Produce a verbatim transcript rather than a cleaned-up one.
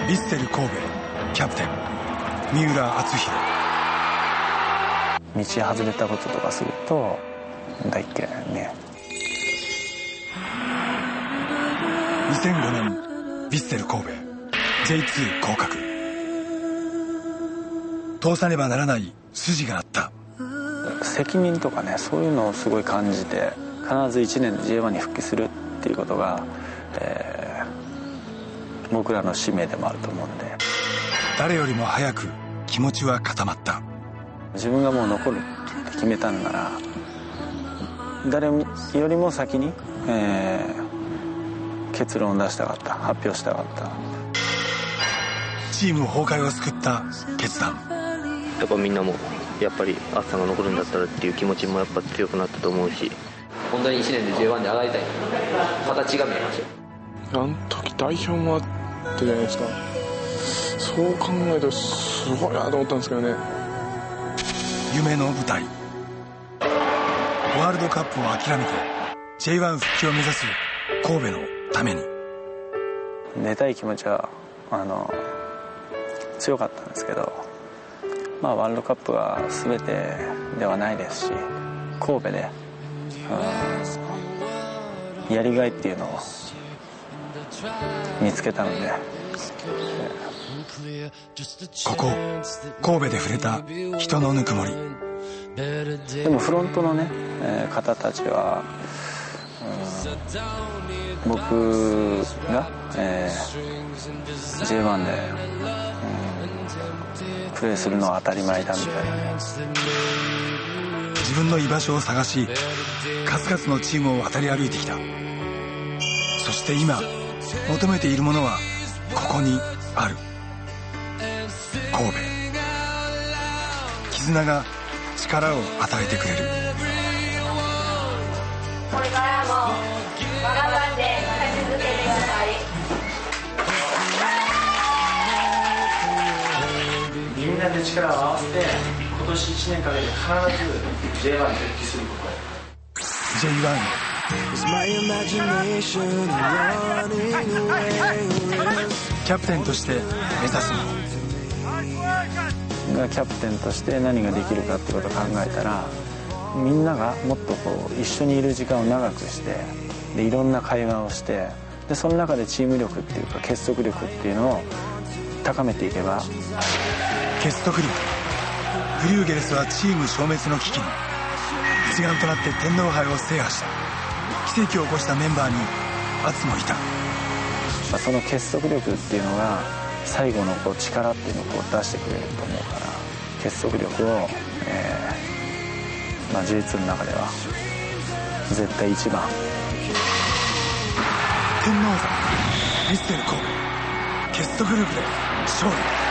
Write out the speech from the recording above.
ヴィッセル神戸キャプテン三浦篤弘。 道外れたこととかすると大っ嫌いね。 にせんごねんヴィッセル神戸 ジェイツー 降格。通さねばならない筋があった。 責任とかね、そういうのをすごい感じて、必ずいちねんで ジェイワン に復帰するっていうことが、えー、僕らの使命でもあると思うんで。 誰よりも早く気持ちは固まった。 自分がもう残るって決めたんなら、誰よりも先に、えー、結論を出したかった、発表したかった。 チーム崩壊を救った決断。 やっぱみんなもやっぱりアッサンが残るんだったらっていう気持ちもやっぱ強くなったと思うし、 本当にいちねんで ジェイワン で上がりたい形が見えましたよ。 あの時代表もあったじゃないですか。そう考えるとすごいなと思ったんですけどね。 夢の舞台、ワールドカップを諦めて ジェイワン 復帰を目指す神戸のために。 出たい気持ちはあの強かったんですけど、まあ、ワールドカップが全てではないですし、神戸で、うん、やりがいっていうのを見つけたので、 ここ神戸で触れた人のぬくもり。 でもフロントのね、えー、方たちは、うん、僕が、えー、ジェイワン で、うん、プレーするのは当たり前だみたいなね。 自分の居場所を探し、数々のチームを渡り歩いてきた。そして今求めているものはここにある。神戸、絆が力を与えてくれる。 これからも頑張って勝ち続けてください。 みんなで力を合わせて今年いちねんかけて必ず ジェイワン に復帰すること。 ジェイワン キャプテンとして目指すもの。 がキャプテンとして何ができるかってことを考えたら、みんながもっとこう一緒にいる時間を長くして、でいろんな会話をして、でその中でチーム力っていうか結束力っていうのを高めていけば。 結束力。ブリューゲルスはチーム消滅の危機に一丸となって天皇杯を制覇した。奇跡を起こしたメンバーに篤もいた。 その結束力っていうのが最後のこう力っていうのをこう出してくれると思うから、結束力を、えーまあ、ジェイツー の中では絶対一番。 天王山ヴィッセル神戸、結束力で勝利。